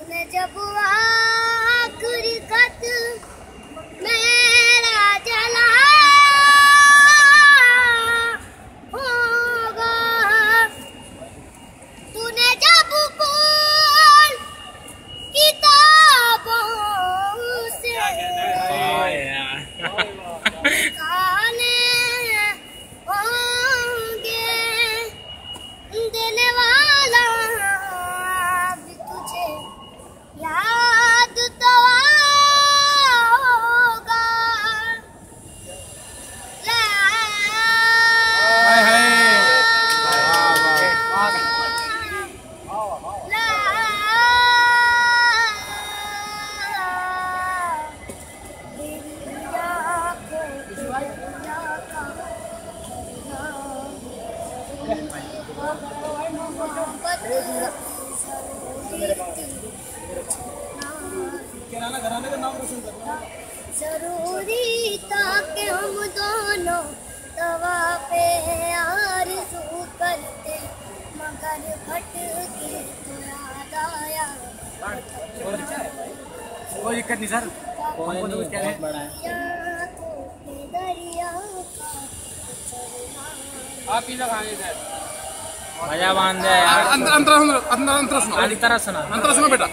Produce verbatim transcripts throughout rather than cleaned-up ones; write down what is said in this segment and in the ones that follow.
तूने जब आखिरी खत मेरा जला होगा, तूने जब बोल किताबों से निकाले होंगे, देने वाला भी तुझे याद तो होगा। जरूरी था कि हम दोनों तवा पे आरज़ू करते, मगर भटके तो याद आया। कोई दिक्कत नहीं सर, दरिया आप ही लगाएंगे सर। मजा बांध दे यार। अंतर अंतर अंतर अंतर सुनो, आधी तरह सुना, अंतर सुनो बेटा।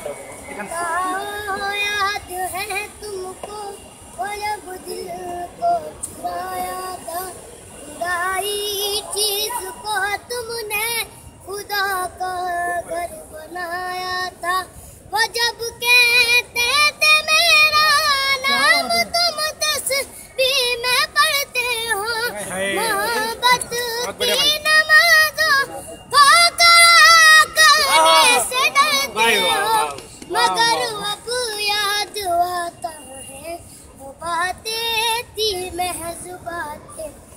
याद है तुमको वो जब दिल को चुराया था, बुराई चीज को तुमने खुदा का घर बनाया था। वो जब कहते थे मेरा नाम तुम तस्बीह में पढ़ते हो, मोहब्बत की नमाज़ों को करा करने से डरते हो, मगर अब याद आता है वो बातें थी महज़ बातें।